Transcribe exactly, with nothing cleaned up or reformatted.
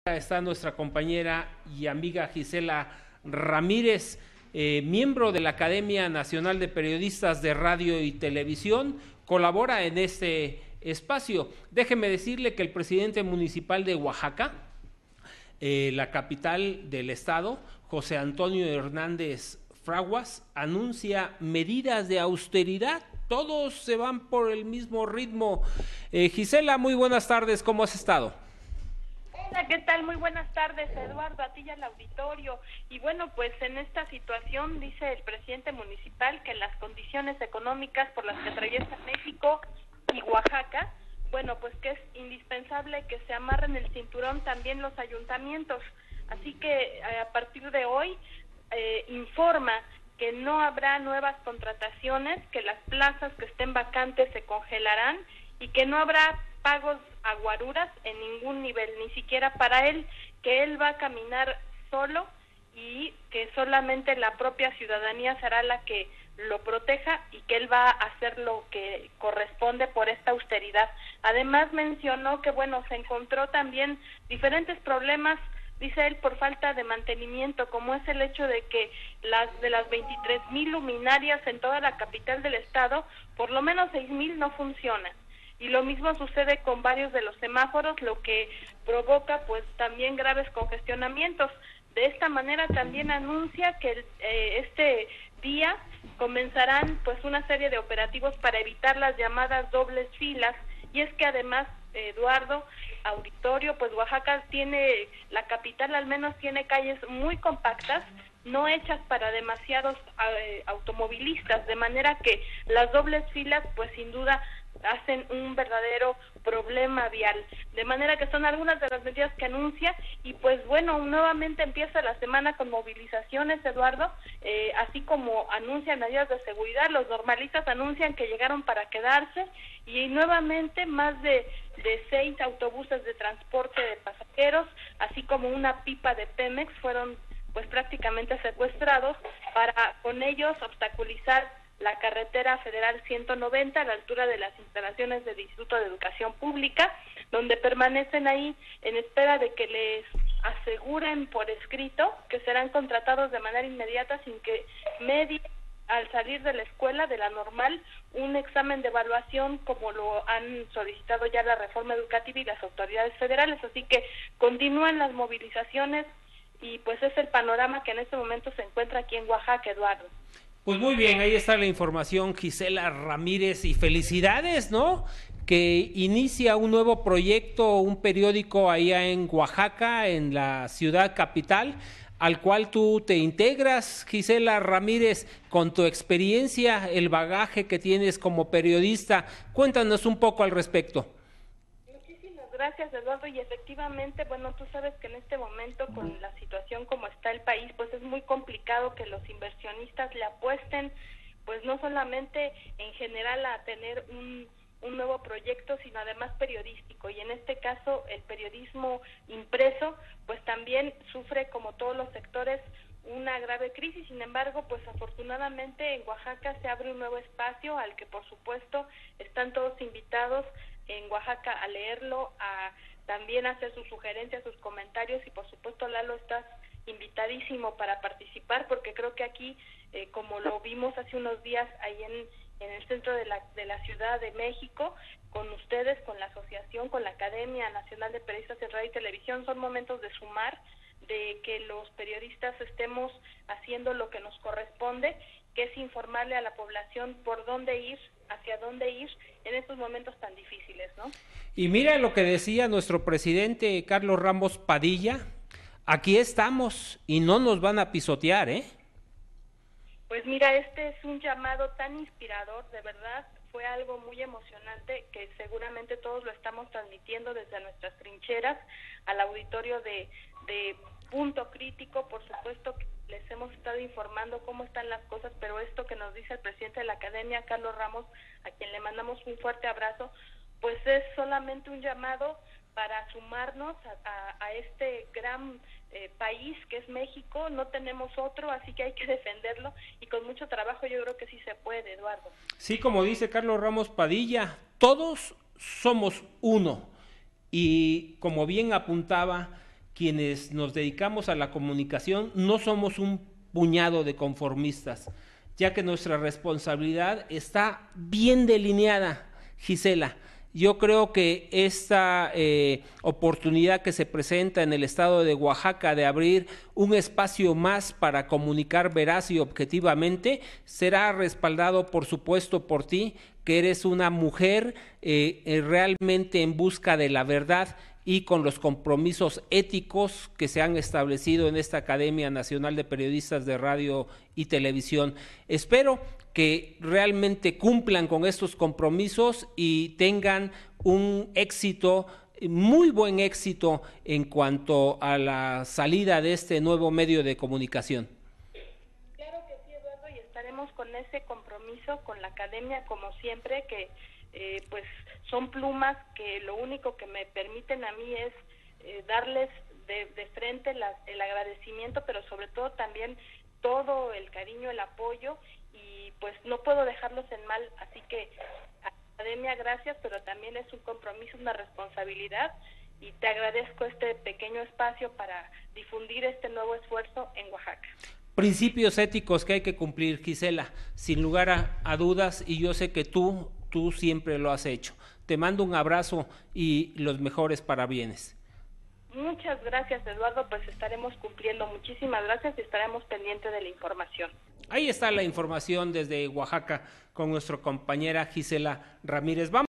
Está nuestra compañera y amiga Gisela Ramírez, eh, miembro de la Academia Nacional de Periodistas de Radio y Televisión, colabora en este espacio. Déjeme decirle que el presidente municipal de Oaxaca, eh, la capital del estado, José Antonio Hernández Fraguas, anuncia medidas de austeridad. Todos se van por el mismo ritmo. Eh, Gisela, muy buenas tardes, ¿cómo has estado? Hola, ¿qué tal? Muy buenas tardes, Eduardo, a ti y al auditorio. Y bueno, pues en esta situación dice el presidente municipal que las condiciones económicas por las que atraviesa México y Oaxaca, bueno, pues que es indispensable que se amarren el cinturón también los ayuntamientos. Así que a partir de hoy eh, informa que no habrá nuevas contrataciones, que las plazas que estén vacantes se congelarán y que no habrá pagos a guaruras en ningún nivel, ni siquiera para él, que él va a caminar solo y que solamente la propia ciudadanía será la que lo proteja y que él va a hacer lo que corresponde por esta austeridad. Además mencionó que bueno, se encontró también diferentes problemas, dice él, por falta de mantenimiento, como es el hecho de que las de las veintitrés mil luminarias en toda la capital del estado, por lo menos seis mil no funcionan. Y lo mismo sucede con varios de los semáforos, lo que provoca pues también graves congestionamientos. De esta manera también anuncia que eh, este día comenzarán pues una serie de operativos para evitar las llamadas dobles filas. Y es que además, Eduardo, auditorio, pues Oaxaca tiene, la capital al menos tiene calles muy compactas, no hechas para demasiados eh, automovilistas, de manera que las dobles filas pues sin duda hacen un verdadero problema vial, de manera que son algunas de las medidas que anuncia. Y pues bueno, nuevamente empieza la semana con movilizaciones, Eduardo, eh, así como anuncian medidas de seguridad, los normalistas anuncian que llegaron para quedarse y nuevamente más de, de seis autobuses de transporte de pasajeros, así como una pipa de Pemex fueron pues prácticamente secuestrados para con ellos obstaculizar la carretera federal ciento noventa a la altura de las instalaciones del Instituto de Educación Pública, donde permanecen ahí en espera de que les aseguren por escrito que serán contratados de manera inmediata sin que medie al salir de la escuela, de la normal, un examen de evaluación como lo han solicitado ya la reforma educativa y las autoridades federales. Así que continúan las movilizaciones y pues es el panorama que en este momento se encuentra aquí en Oaxaca, Eduardo. Pues muy bien, ahí está la información, Gisela Ramírez, y felicidades, ¿no? Que inicia un nuevo proyecto, un periódico allá en Oaxaca, en la ciudad capital, al cual tú te integras, Gisela Ramírez, con tu experiencia, el bagaje que tienes como periodista. Cuéntanos un poco al respecto. Gracias, Eduardo, y efectivamente, bueno, tú sabes que en este momento con la situación como está el país, pues es muy complicado que los inversionistas le apuesten, pues no solamente en general a tener un, un nuevo proyecto, sino además periodístico, y en este caso el periodismo impreso, pues también sufre como todos los sectores una grave crisis. Sin embargo, pues afortunadamente en Oaxaca se abre un nuevo espacio al que por supuesto están todos invitados en Oaxaca a leerlo, a también hacer sus sugerencias, sus comentarios, y por supuesto, Lalo, estás invitadísimo para participar, porque creo que aquí, eh, como lo vimos hace unos días ahí en, en el centro de la, de la Ciudad de México, con ustedes, con la asociación, con la Academia Nacional de Periodistas de Radio y Televisión, son momentos de sumar, de que los periodistas estemos haciendo lo que nos corresponde, que es informarle a la población por dónde ir, hacia dónde ir en estos momentos tan difíciles, ¿no? Y mira lo que decía nuestro presidente Carlos Ramos Padilla, aquí estamos y no nos van a pisotear, ¿eh? Pues mira, este es un llamado tan inspirador, de verdad, fue algo muy emocionante que seguramente todos lo estamos transmitiendo desde nuestras trincheras al auditorio de, de Punto Crítico. Por supuesto que les hemos estado informando cómo están las cosas, pero esto que nos dice el presidente de la Academia, Carlos Ramos, a quien le mandamos un fuerte abrazo, pues es solamente un llamado para sumarnos a, a, a este gran eh, país que es México. No tenemos otro, así que hay que defenderlo, y con mucho trabajo yo creo que sí se puede, Eduardo. Sí, como dice Carlos Ramos Padilla, todos somos uno, y como bien apuntaba quienes nos dedicamos a la comunicación no somos un puñado de conformistas, ya que nuestra responsabilidad está bien delineada, Gisela. Yo creo que esta eh, oportunidad que se presenta en el estado de Oaxaca de abrir un espacio más para comunicar veraz y objetivamente será respaldado, por supuesto, por ti, que eres una mujer eh, eh, realmente en busca de la verdad y con los compromisos éticos que se han establecido en esta Academia Nacional de Periodistas de Radio y Televisión. Espero que realmente cumplan con estos compromisos y tengan un éxito, muy buen éxito en cuanto a la salida de este nuevo medio de comunicación. Claro que sí, Eduardo, y estaremos con ese compromiso con la Academia, como siempre, que eh, pues son plumas que lo único que me permiten a mí es eh, darles de, de frente la, el agradecimiento, pero sobre todo también todo el cariño, el apoyo, y pues no puedo dejarlos en mal, así que Academia, gracias, pero también es un compromiso, una responsabilidad, y te agradezco este pequeño espacio para difundir este nuevo esfuerzo en Oaxaca. Principios éticos que hay que cumplir, Gisela, sin lugar a, a dudas, y yo sé que tú, tú siempre lo has hecho. Te mando un abrazo y los mejores parabienes. Muchas gracias, Eduardo, pues estaremos cumpliendo. Muchísimas gracias y estaremos pendientes de la información. Ahí está la información desde Oaxaca con nuestra compañera Gisela Ramírez. Vamos